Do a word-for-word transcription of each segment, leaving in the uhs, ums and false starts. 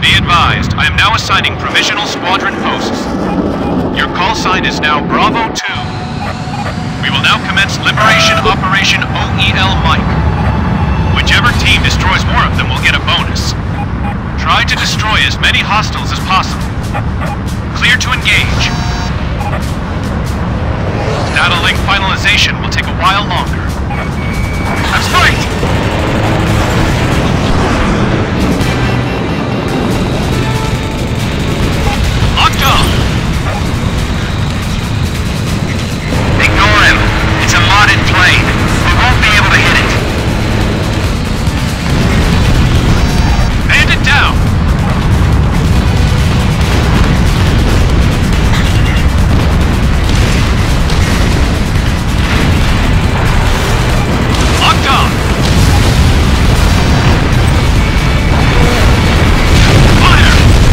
Be advised, I am now assigning provisional squadron posts. Your call sign is now Bravo two. We will now commence Liberation Operation O E L Mike. Whichever team destroys more of them will get a bonus. Try to destroy as many hostiles as possible. Clear to engage. Data link finalization will take a while longer. Let's fight! Locked on! Ignore him. It's a modded plane. We won't be able to hit it. Bandit down! Locked on! Fire!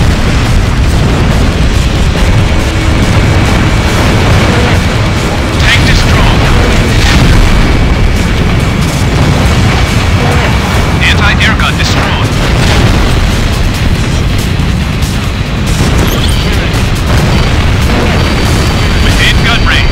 Tank destroyed. Anti-air gun destroyed. Within gun range.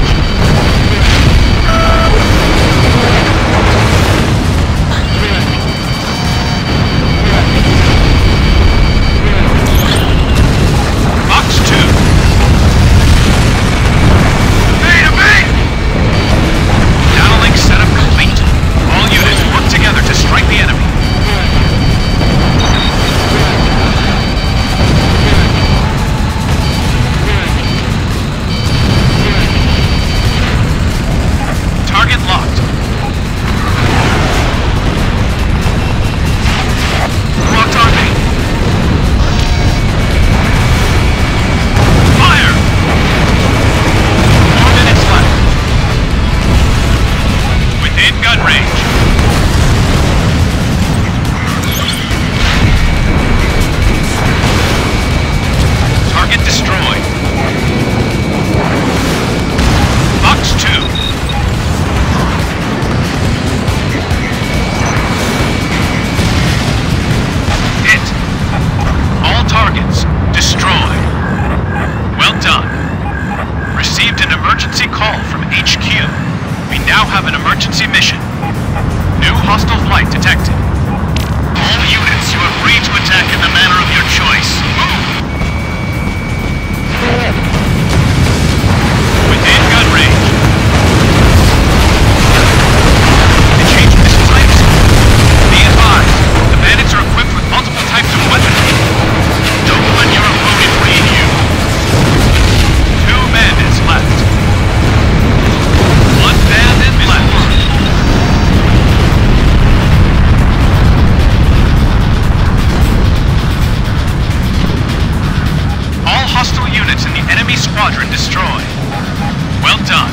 Box two. Beta, beta! Data link setup complete. All units work together to strike the enemy. Target locked. Locked on me. Fire! Four minutes left. Within gun range. Target destroyed. Box two. Hit. All targets destroyed. Well done. Received an emergency call from H Q. We now have an emergency mission. New hostile flight detected. All units, you are free to attack in the manner of your choice. Move! Within gun range. They changed missile types. Be advised, the bandits are equipped with multiple types of weaponry. Don't let your opponent read you. Two bandits left. One bandit left. All hostile units in the enemy squadron destroyed. Well done.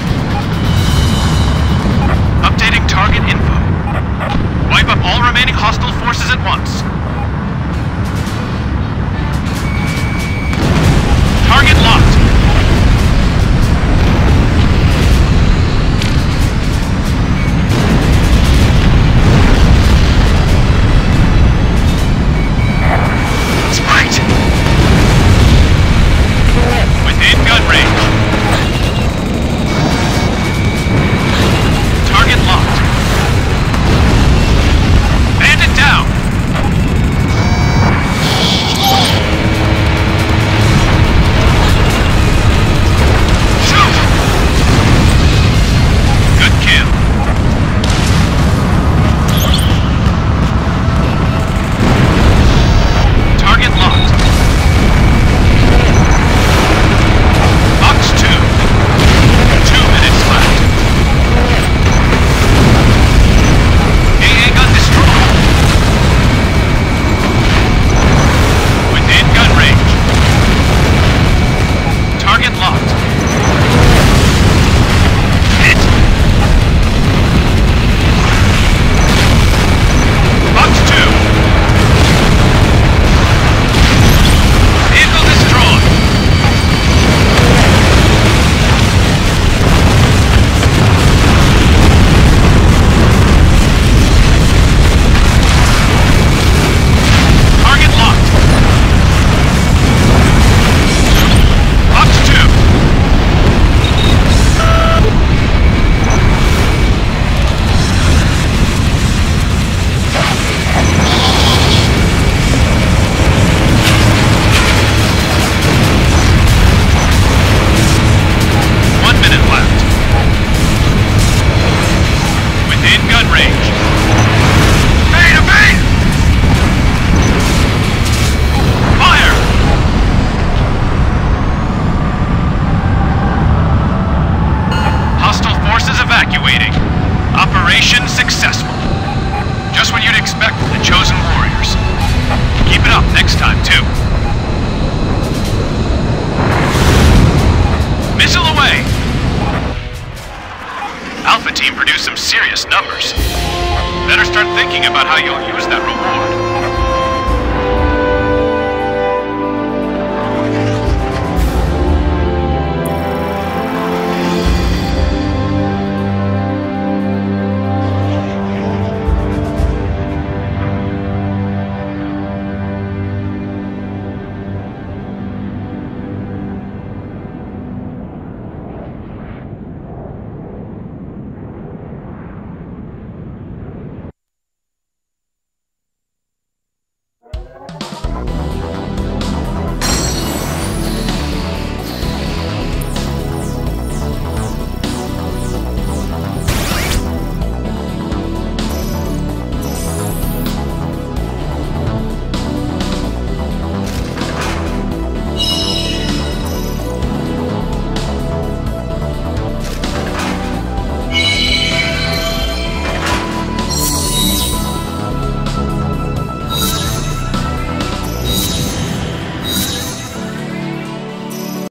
Updating target info. Wipe up all remaining hostile forces at once. Target locked. Sprite! Within gun range. Target locked. Bandit down. next time, too. Missile away! Alpha Team produced some serious numbers. Better start thinking about how you'll use that reward.